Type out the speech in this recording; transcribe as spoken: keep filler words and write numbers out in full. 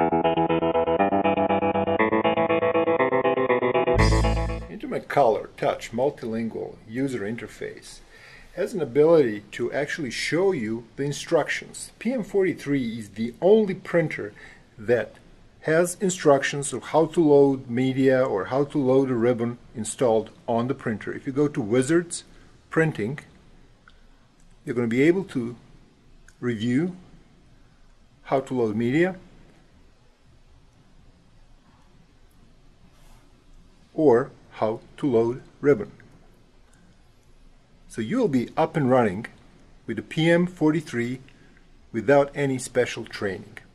Intimate Color Touch Multilingual User Interface has an ability to actually show you the instructions. P M forty-three is the only printer that has instructions of how to load media or how to load a ribbon installed on the printer. If you go to Wizards Printing, you're going to be able to review how to load media or how to load ribbon. So you'll be up and running with the P M forty-three without any special training.